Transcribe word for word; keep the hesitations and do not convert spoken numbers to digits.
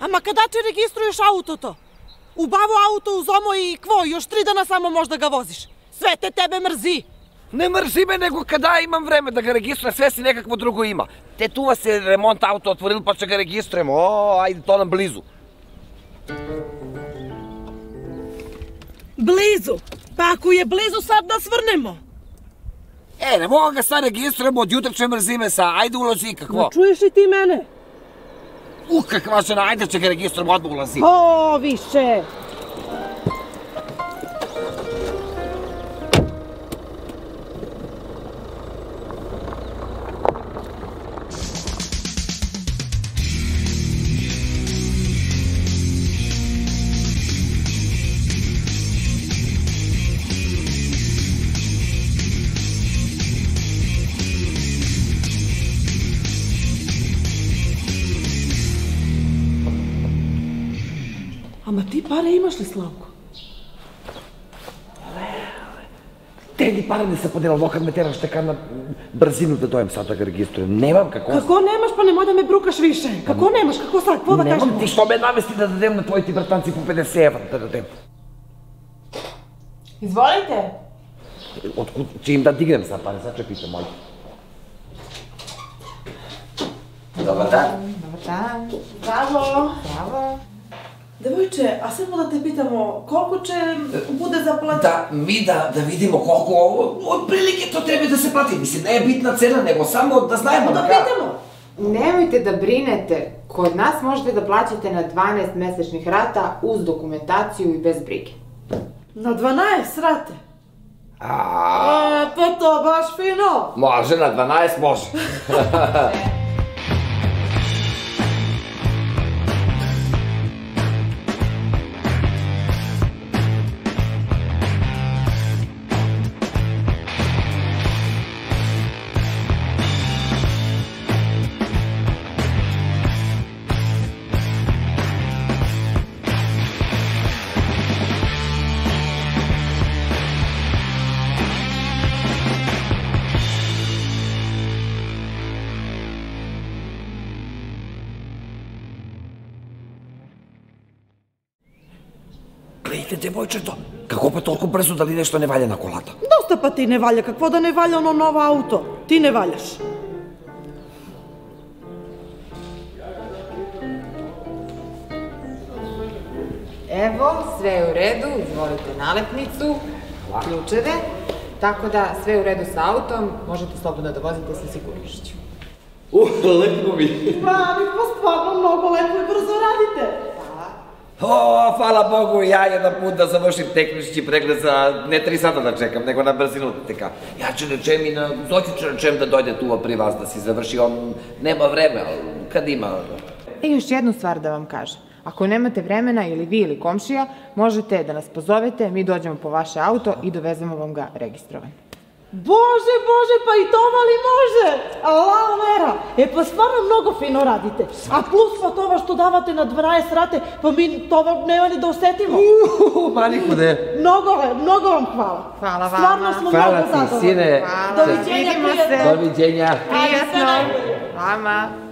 Ама када ти региструеш аутото? Убаво ауто узомо и кво, još три дана само можеш да ga возиш. Sve te tebe mrzi. Не мързи ме, него када имам време да ga регистрам, sve си некакво друго има. Те тува се ремонт ауто отворил, па ще ga регистрам. О, ајде то нам близу. Близу? Па ако е близу, сад да свърнемо. Е, не мога ga sad registrujem, od jutra će mrzi me sa, ajde ulozi, какво? Но чуеш ли ти мене? Ух, каква жена, ajde će ga registrujem, odmah ulazi. О, више! Ама ти пари имаш ли, Славко? Тези пари не са поделал, локът ме тераш така на бързину да дойдем сега да ga регистрирам. Немам какво... Какво немаш, па немoj да ме брукаш више? Какво немаш? Какво са? Какво да кажем? Немам, ти що ме намести да дадем на твоите братанци по петдесет евро да дадем? Изволите. Откуда? Че им да дигнем сега пари, сега чекайте, моля. Добър ден. Добър ден. Браво. Браво. Девойче, а само да те питамо, колко че буде заплати? Да, ми да, да видимо колко отприлike to treba да се плати. Mislim, не е bitna cena, nego samo da znajemo Да така. питамо. Nemojte da brinete, kod nas možete da plaćate na dvanaest mesečnih rata uz dokumentaciju i bez brige. На дванаесет рате? А, Е, па то баш фино. може, на дванаесет може. Гледайте, девойчето, какво па толкова бързо дали нещо не валя на колата? Доста пъти не валя, какво да не валя оно ново ауто? Ти не валяш. Evo, sve je u redu, izvolite nalepnicu, ključeve, tako da sve je u redu sa autom, možete slobodno da vozite sa sigurnošću. Uh, lepo mi. Прави, па стварно много леко и брзо радите. О, hvala Bogu, ja jedan put da završim tehnički pregled za ne tri sata da čekam, nego na brzinu така. Ja ću rečem i na Zoki ću rečem da dojde tu pri vas da si završi, on nema vreme, ali kad ima... I još jednu stvar da vam kažem. Ako nemate vremena ili vi ili komšija, možete da nas pozovete, mi dođemo po vaše auto i dovezemo vam ga registrovan. Bože, Bože, pa i to li može? Alao vera, e pa stvarno mnogo fino radite. A plus pa това, što davate na дванаесет rate, pa mi това nema ni da osetimo. Uuu, maniku de. Mnogo, mnogo vam hvala. Hvala vama. Stvarno smo Hvala mnogo ti, zadovoljni. sine. Hvala. Doviđenja, Vidimo se. prijatno. Doviđenja. Prijatno. Vama.